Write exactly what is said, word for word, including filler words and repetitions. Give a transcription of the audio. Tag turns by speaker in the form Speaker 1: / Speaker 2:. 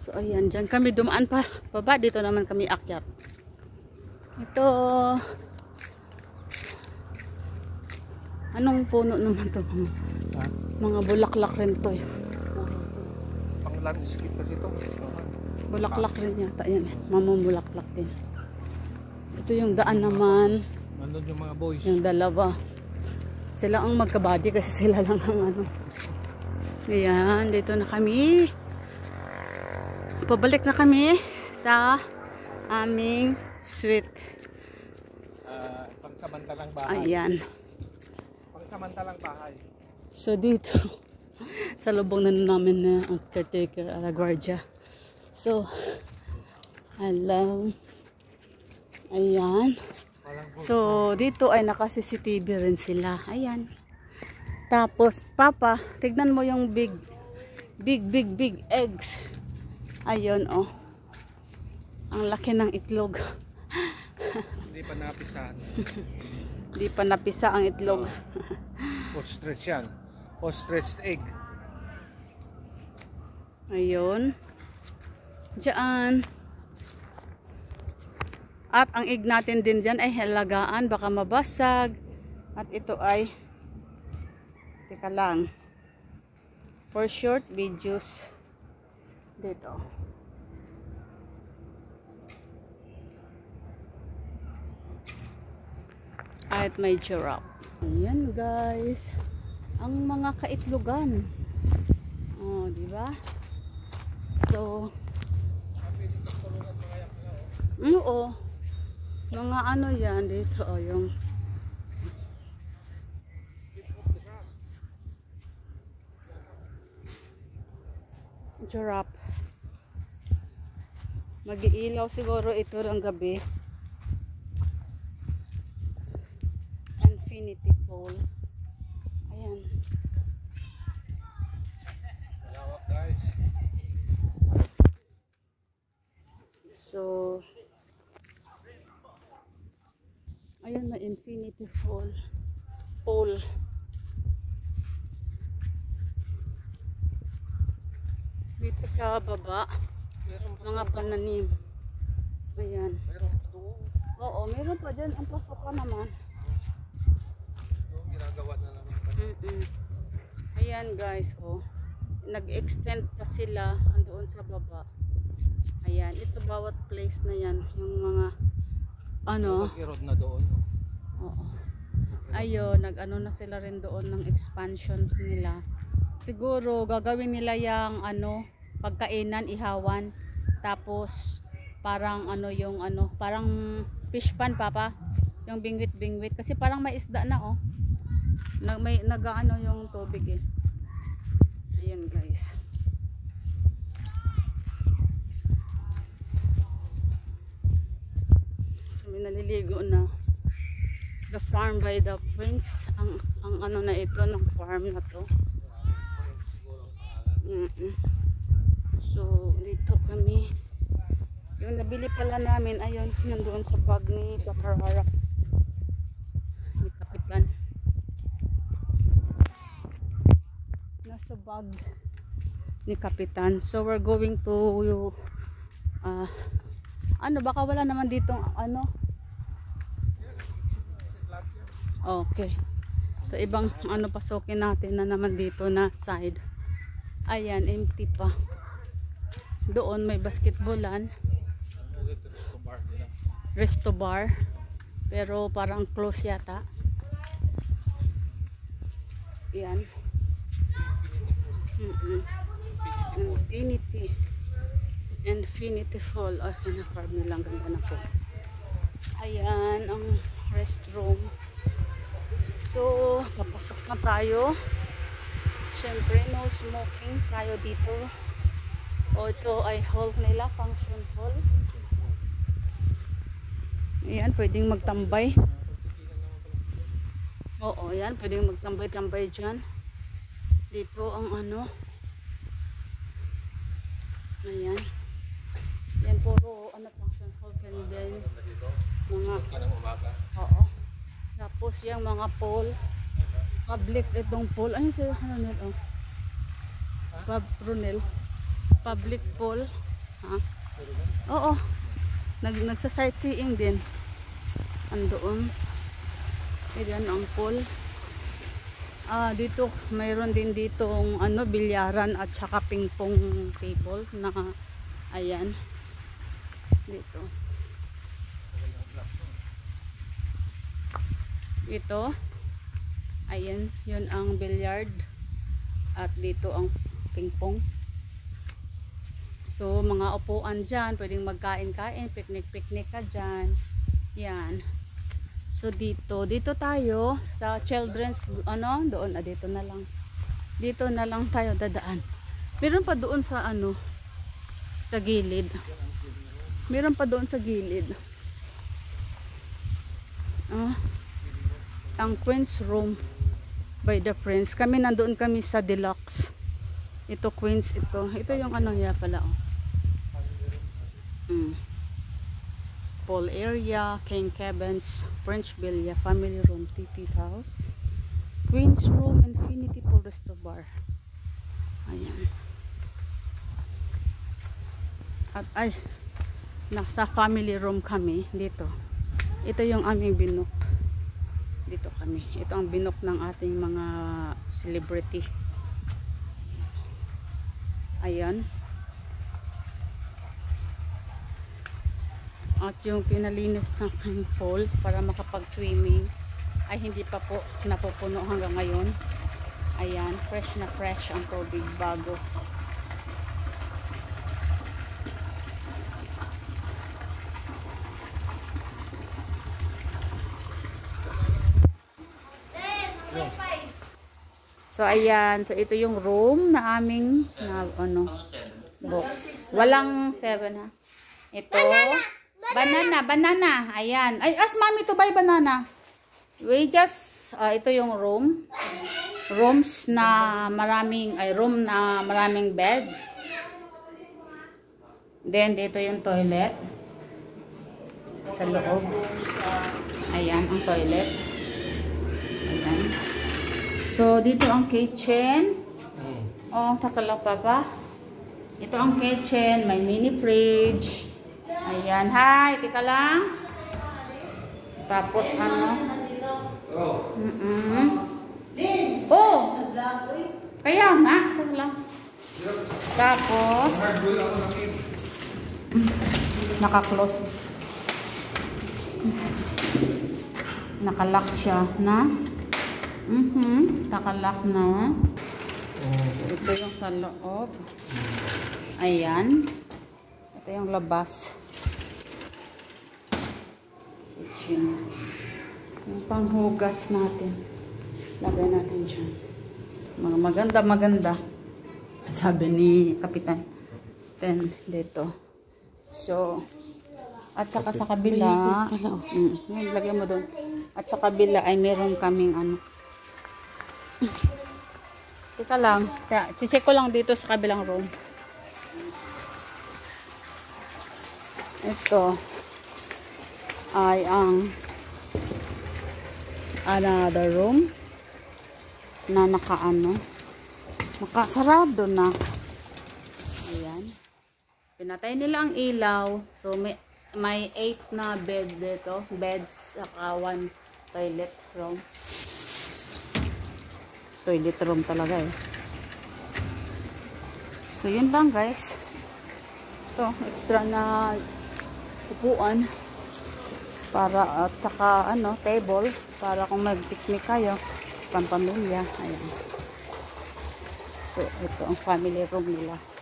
Speaker 1: So ayan, dyan kami dumaan pa baba, dito naman kami akyat. Ito, anong puno naman to?
Speaker 2: Ha?
Speaker 1: Mga bulaklak rin to eh.
Speaker 2: Pang landscape kasi ito.
Speaker 1: Bulaklak rin yata yan, mamumulaklak din. Ito yung daan naman,
Speaker 2: Nandun yung mga boys.
Speaker 1: yung dalawa. Sila ang magkabady kasi sila lang ang ano. Ayan, dito na kami. Pabalik na kami sa aming sweet.
Speaker 2: Uh, pangsamantalang bahay.
Speaker 1: Ayan.
Speaker 2: Pangsamantalang bahay.
Speaker 1: So dito, sa lubong na namin na ang caretaker at guardia. So, hello. Ayan. So, dito ay naka-C C T V rin sila. Ayan. Tapos, Papa, tignan mo yung big, big, big, big eggs. Ayun, oh. Ang laki ng itlog.
Speaker 2: Hindi pa napisahan.
Speaker 1: Hindi pa napisa ang itlog.
Speaker 2: Ostrich yan. Ostrich egg.
Speaker 1: Ayun. Diyan. At ang egg natin din dyan ay halagaan. Baka mabasag. At ito ay teka lang. For short videos. Dito. At may giraffe. Ayan guys. Ang mga kaitlogan. Oh, di ba? So, oo. Mga ano yan dito, oh, yung giraffe. Mag-iilaw siguro ito ng gabi. Infinity pool. Ayan.
Speaker 2: Lawak guys.
Speaker 1: So, ayan na infinity pool. Pool. Dito sa baba, mga pananim. Ayan.
Speaker 2: Meron doon.
Speaker 1: Oo, meron pa dyan. Ang pasokan naman.
Speaker 2: Doon ginagawa na naman.
Speaker 1: Mm -mm. Ayan guys, oh. Nag-extend pa sila andoon sa baba. Ayan, ito bawat place na yan. Yung mga, ano.
Speaker 2: Nag-erode na doon.
Speaker 1: Oo. Ayun, nag-ano na sila rin doon ng expansions nila. Siguro gagawin nila yung ano, pagkainan, ihawan. Tapos parang ano yung ano, parang fish pan, Papa. Yung bingwit-bingwit kasi parang may isda na, oh. Nag may nagaano yung tubig eh. Ayan guys. So may naliligo na. The farm by the prince, ang, ang ano na ito ng farm na to. Mm -mm. So dito kami, yung nabili pala namin, ayun, yun doon sa bag ni Bakarara, ni Kapitan, nasa bag ni Kapitan. So we're going to uh, ano, baka wala naman ditong ano. Okay. So ibang ano pasokin natin na naman dito na side. Ayan, empty pa. Doon may basketballan. Resto bar. Pero parang close yata. Ayan. Mm -mm. Infinity. Infinity Fall. Ay, na-farm nilang ganda na po. Ayan, ang restroom. So, papasok na tayo. Siyempre, no smoking tayo dito. O, ito ay hall nila, function hall. Ayan, pwedeng magtambay. Oo, ayan, pwedeng magtambay-tambay dyan. Dito ang ano. Ayan. Yan, puro ano, function hall. And then, mga, oo. Tapos yung mga pool, public itong pool. Ayun sila, ano nil, oh. Pub, Brunel. Public pool. Ha? Oo. Nag nagsa-sightseeing din. Andoon. Ayan ang pool. Ah, dito mayroon din ditong ano bilyaran at saka ping-pong table na ayan. Dito. Ito. Ayan, yun ang billiard at dito ang ping-pong. So, mga upuan dyan, pwedeng magkain-kain, picnic-picnic ka dyan. Yan. So, dito. Dito tayo sa children's, ano, doon, ah, dito na lang. Dito na lang tayo dadaan. Meron pa doon sa, ano, sa gilid. Meron pa doon sa gilid. Ah, ang Queen's Room by the Prince. Kami nandoon kami sa Deluxe. Ito Queen's ito. Ito yung ano niya pala, oh. Mm. Pool area, King Cabins, French Villa, Family Room, T P House, Queen's Room, Infinity Pool Resto Bar. Ayan. At ay, nasa family room kami dito. Ito yung aming binok. Dito kami. Ito ang binok ng ating mga celebrity. Ayan. At yung pinalinis ng pool para makapag-swimming ay hindi pa po napupuno hanggang ngayon. Ayan, fresh na fresh ang tubig bago. So ayan, so ito yung room na aming na ano book. Walang seven ha. Ito banana, banana. Ayan. Ay, ask mommy to buy banana. We just uh, ito yung room. Rooms na maraming ay room na maraming beds. Then dito yung toilet. Sa loob. Ayan ang toilet. Ayan. So, dito ang kitchen. Oh, taka lang papa. Ito ang kitchen. May mini fridge. Ayan. Hi, tika lang. Tapos, ano? Mm -mm. Oh! Kaya nga. Taka lang. Tapos, naka-close. Naka-lock siya na. Mhm, nakalak na. So, ito yung sa loob. Ayan. Ito yung labas. Kitchen. Yung panghugas natin. Lagay natin dyan. Mga maganda, maganda. Sabi ni Kapitan. Then, dito. So, at saka sa kabila. Mm, lagyan mo doon. At sa kabila ay meron kaming ano. Teka lang. Si-check ko lang dito sa kabilang room. Ito ay ang another room na nakaano. Nakasarado na. Ayan. Pinatay nila ang ilaw. So may may eight na bed dito. Beds saka one toilet room. Toilet room talaga eh. So yun lang guys. Ito extra na upuan para at saka ano table para kung mag-picnic kayo pampamilya. Ayan. So ito ang family room nila.